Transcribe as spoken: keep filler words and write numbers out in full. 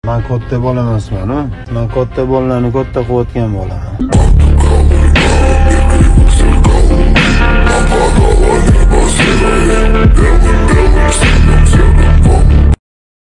Men katta bola emasman, men katta bolalarni katta qilayotgan bo'laman.